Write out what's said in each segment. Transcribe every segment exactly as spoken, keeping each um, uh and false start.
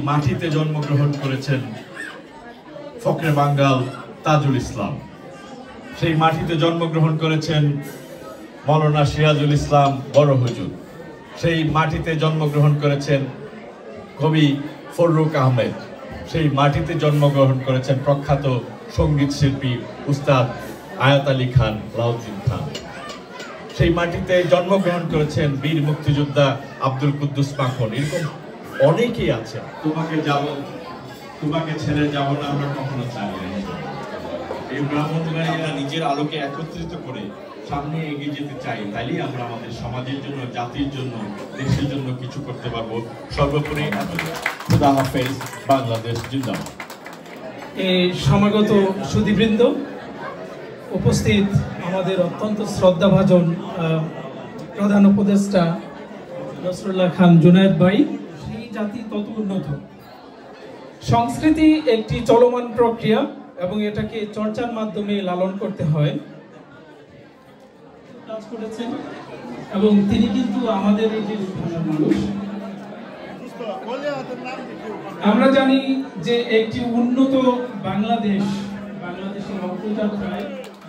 মাটিতে জন্মগ্রহণ করেছেন ফখরে বাঙ্গাল তাজুল ইসলাম, সেই মাটিতে জন্মগ্রহণ করেছেন মৌলানা সিরাজুল ইসলাম বড় হুজুর, সেই মাটিতে জন্মগ্রহণ করেছেন কবি ফররুক আহমেদ, সেই মাটিতে জন্মগ্রহণ করেছেন প্রখ্যাত সঙ্গীত শিল্পী উস্তাদ আয়াত আলী খান লাউদ্দিন খান, সেই মাটিতে জন্মগ্রহণ করেছেন বীর মুক্তিযোদ্ধা আব্দুল কুদ্দুস মাখন। এরকম অনেকেই আছে। তোমাকে যাব, তোমাকে ছেড়ে যাব না আমরা কখনো চাই না। এই ব্রাহ্মণবাড়িয়া নিজের আলোকে একত্রিত করে সামনে এগিয়ে যেতে চাই, তাইলেই আমরা আমাদের সমাজের জন্য, জাতির জন্য, দেশের জন্য কিছু করতে পারবো। সর্বোপরি খুদা হাফেজ, বাংলাদেশ জিন্দাবাদ। এই সমাগত সুধীবৃন্দ, উপস্থিত আমাদের অত্যন্ত শ্রদ্ধাভাজন প্রধান উপদেষ্টা নসরুল্লাহ খান জুনায়েদ ভাই, সেই জাতি তত উন্নত। সংস্কৃতি একটি চলমান প্রক্রিয়া এবং এটাকে চর্চার মাধ্যমে লালন করতে হয়। কাজ করেছেন এবং তিনি কিন্তু আমাদের এই যে ভাষার মানুষ। আমরা জানি যে একটি উন্নত বাংলাদেশ, বাংলাদেশের অগ্রযাত্রায়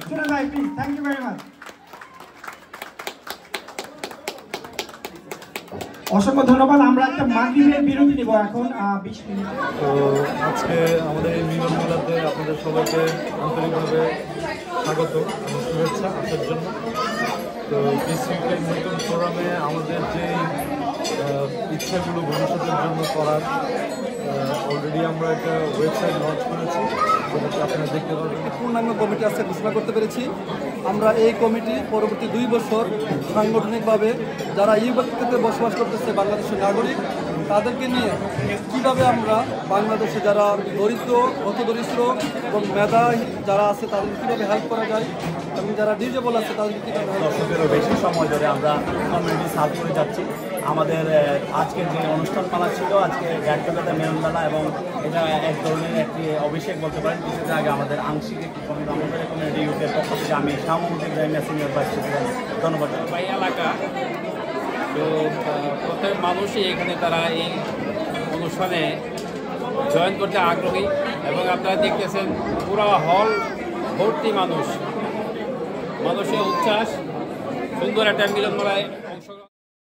অসংখ্য ধন্যবাদ। আমরা একটা মাগরিবের বিরতি নিব এখন বিশ মিনিট। তো আজকে আমাদের এই মিলন মেলাতে আপনাদের সবাইকে আন্তরিকভাবে স্বাগত এবং শুভেচ্ছা আসার জন্য। তো বিসিকের নতুন ফোরামে আমাদের যে ইচ্ছাগুলো ভবিষ্যতের জন্য করার, অলরেডি আমরা একটা ওয়েবসাইট লঞ্চ করেছি, যেটাতে আপনারা দেখতে পাবেন। পূর্ণাঙ্গ কমিটি আজকে ঘোষণা করতে পেরেছি। আমরা এই কমিটি পরবর্তী দুই বছর সাংগঠনিকভাবে যারা ইউরোপে বসবাস করতেছে বাংলাদেশের নাগরিক, তাদেরকে নিয়ে কীভাবে আমরা বাংলাদেশে যারা দরিদ্র, হতদরিদ্র এবং মেধা যারা আছে তাদেরকে কীভাবে হেল্প করা যায় এবং যারা ডিজেবল আছে তাদেরকে কীভাবে হেল্প। দশকেরও বেশি সময় ধরে আমরা কমিউনিটি সার্ভ করে যাচ্ছি। আমাদের আজকের যে অনুষ্ঠান পালা ছিল, আজকে গ্যাটকাটা মেলন মেলা, এবং এটা এক ধরনের একটি অভিষেক বলতে পারেন। কিছুদিন আগে আমাদের আংশিক একটি আমাদের কমিউনিটি ইউথের পক্ষ থেকে আমি Shahmuddin Ibrahim senior vice president ধন্যবাদ। ভাই এলাকা তো প্রত্যেক মানুষই এখানে তারা এই অনুষ্ঠানে জয়েন করতে আগ্রহী, এবং আপনারা দেখতেছেন পুরো হল ভর্তি মানুষ, মানুষের উচ্ছ্বাস, সুন্দর একটা মিলন মেলায় অংশগ্রহণ।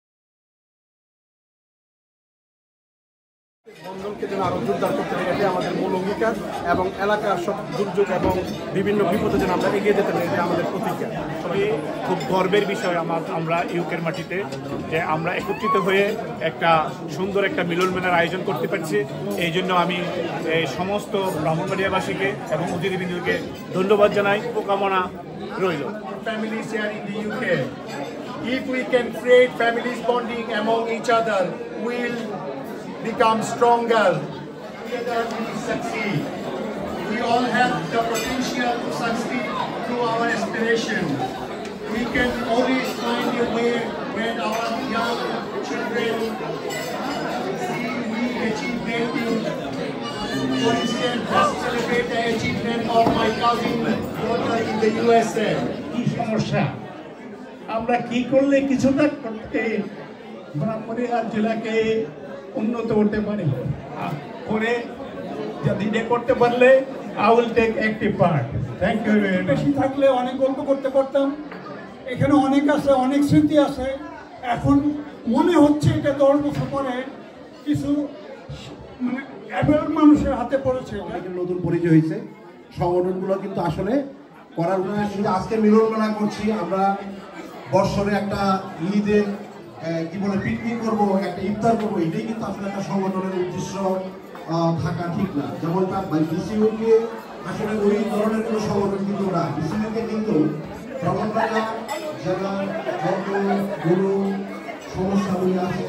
বন্ধনকে যেন আরও জোরদার করতে হবে, এটাই আমাদের মূল অঙ্গীকার, এবং এলাকার সব দুর্যোগ এবং বিভিন্ন বিপদে যেন আমরা এগিয়ে যেতে পারি, এটা আমাদের প্রতিজ্ঞা। সবই খুব গর্বের বিষয় আমার, আমরা ইউকের মাটিতে যে আমরা একত্রিত হয়ে একটা সুন্দর একটা মিলন মেলার আয়োজন করতে পারছি। এই জন্য আমি এই সমস্ত ব্রাহ্মণবাড়িয়াবাসীকে এবং অতিথিবৃন্দকে ধন্যবাদ জানাই, শুভকামনা রইল। Families here in the U K, if we can create families bonding among each other, we'll become stronger. Together we will succeed. We all have the potential to succeed through our aspiration. We can always find a way when our young children see we achievement. For instance, let's celebrate the achievement of my cousin daughter in the U S A. কি সমস্যা, আমরা কি করলে কিছুটা করতে ব্রাহ্মণবাড়িয়া জেলাকে উন্নত করতে পারি, করে যদি এটা করতে পারলে I will take active part. Thank you. বেশি থাকলে অনেক গল্প করতে পারতাম, এখানে অনেক আছে, অনেক স্মৃতি আছে। এখন মনে হচ্ছে এটা দশ বছর পরে কিছু মানে অ্যাভেল মানুষের হাতে পড়েছে, নতুন পরিচয় হয়েছে। সংগঠনগুলো কিন্তু আসলে করার উদ্দেশ্য, আজকে মিলন মেলা করছি আমরা, বৎসরে একটা ঈদের কি বলে পিকনিক করবো, একটা ইফতার করবো, এটাই কিন্তু আসলে একটা সংগঠনের উদ্দেশ্য থাকা ঠিক না। যেমনটা বিসিউকে আসলে ওই ধরনের কোনো সংগঠন কিন্তু না। বিসিউকে কিন্তু ব্রাহ্মণবাড়িয়া জেলা যত গুরু সমস্যাগুলি আছে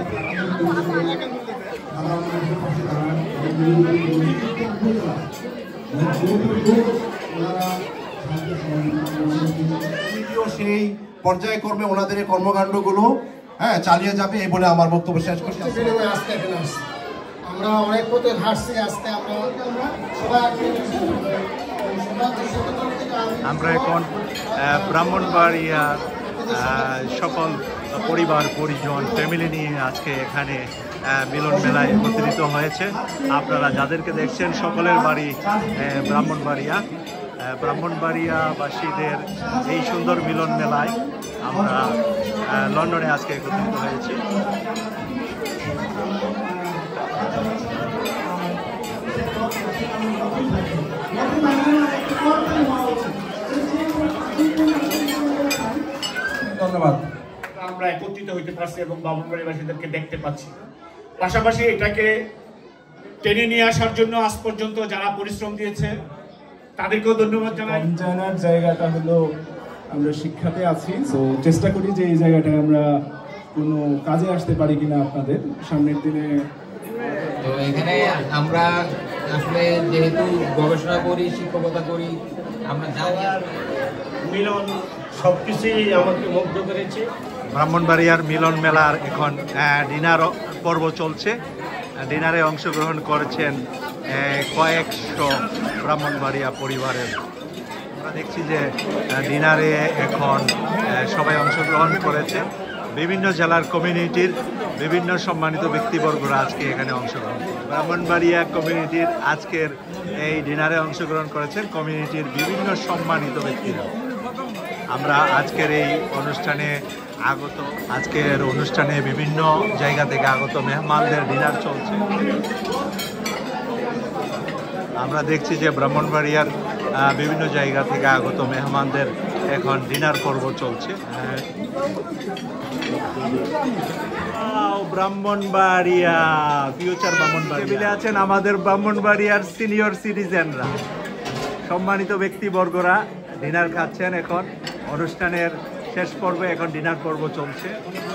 সেই পর্যায়ক্রমে ওনাদের কর্মকাণ্ডগুলো হ্যাঁ চালিয়ে যাবে, এই বলে আমার বক্তব্য শেষ করছি। আমরা অনেক পথে হাঁটছি, আজকে আমরা আমরা এখন ব্রাহ্মণবাড়িয়ার সকল পরিবার পরিজন ফ্যামিলি নিয়ে আজকে এখানে মিলন মেলায় একত্রিত হয়েছে। আপনারা যাদেরকে দেখছেন সকলের বাড়ি ব্রাহ্মণবাড়িয়া। ব্রাহ্মণবাড়িয়াবাসীদের এই সুন্দর মিলন মেলায় আমরা লন্ডনে আজকে একত্রিত হয়েছি। ধন্যবাদ। আমরা একত্রিত হইতে পারছি এবং ব্রাহ্মণবাড়িয়াবাসীদেরকে দেখতে পাচ্ছি। পাশাপাশি এটাকে টেনে নিয়ে আসার জন্য আজ পর্যন্ত যারা পরিশ্রম দিয়েছে তাদেরকেও ধন্যবাদ জানাই। জানার জায়গাটা হলো আমরা শিক্ষাতে আছি, তো চেষ্টা করি যে এই জায়গাটায় আমরা কোনো কাজে আসতে পারি কিনা আপনাদের সামনের দিনে। তো এখানে আমরা আসলে যেহেতু গবেষণা করি, শিক্ষকতা করি, আমরা জানি মিলন সবকিছুই আমাকে মুগ্ধ করেছে। ব্রাহ্মণবাড়িয়ার মিলন মেলার এখন ডিনার পর্ব চলছে। ডিনারে অংশগ্রহণ করেছেন কয়েকশো ব্রাহ্মণবাড়িয়া পরিবারের। আমরা দেখছি যে ডিনারে এখন সবাই অংশগ্রহণ করেছে। বিভিন্ন জেলার কমিউনিটির বিভিন্ন সম্মানিত ব্যক্তিবর্গরা আজকে এখানে অংশগ্রহণ করে। ব্রাহ্মণবাড়িয়া কমিউনিটির আজকের এই ডিনারে অংশগ্রহণ করেছেন কমিউনিটির বিভিন্ন সম্মানিত ব্যক্তিরা। আমরা আজকের এই অনুষ্ঠানে আগত আজকের অনুষ্ঠানে বিভিন্ন জায়গা থেকে আগত মেহমানদের ডিনার চলছে। আমরা দেখছি যে ব্রাহ্মণবাড়িয়ার বিভিন্ন জায়গা থেকে আগত মেহমানদের এখন ডিনার পর্ব চলছে। ব্রাহ্মণবাড়িয়া ফিউচার ব্রাহ্মণবাড়িয়া টেবিলে আছেন আমাদের ব্রাহ্মণবাড়িয়ার সিনিয়র সিটিজেনরা, সম্মানিত ব্যক্তিবর্গরা ডিনার খাচ্ছেন। এখন অনুষ্ঠানের শেষ পর্বে এখন ডিনার পর্ব চলছে।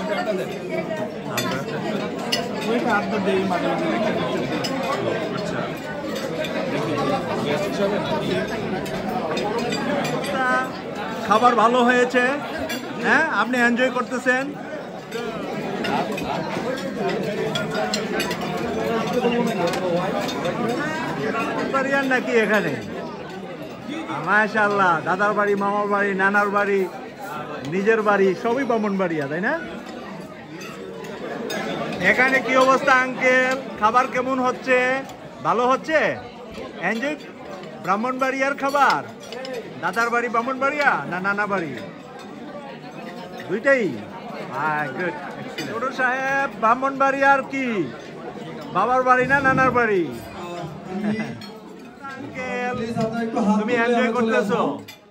খাবার ভালো হয়েছে, হ্যাঁ আপনি এনজয় করতেছেন। নাকি এখানে মাশাআল্লাহ দাদার বাড়ি, মামার বাড়ি, নানার বাড়ি, নিজের বাড়ি সবই ব্রাহ্মণবাড়িয়া, তাই না? এখানে কি অবস্থা আঙ্কেল? খাবার কেমন হচ্ছে? ভালো হচ্ছে? এনজয়? ব্রাহ্মণবাড়িয়ার খাবার? দাদার বাড়ি ব্রাহ্মণবাড়িয়া না নানা বাড়ি? দুইটাই। গুড। ছোট সাহেব ব্রাহ্মণবাড়িয়ার কি বাবার বাড়ি না নানার বাড়ি? তুমি এনজয় করতেছো?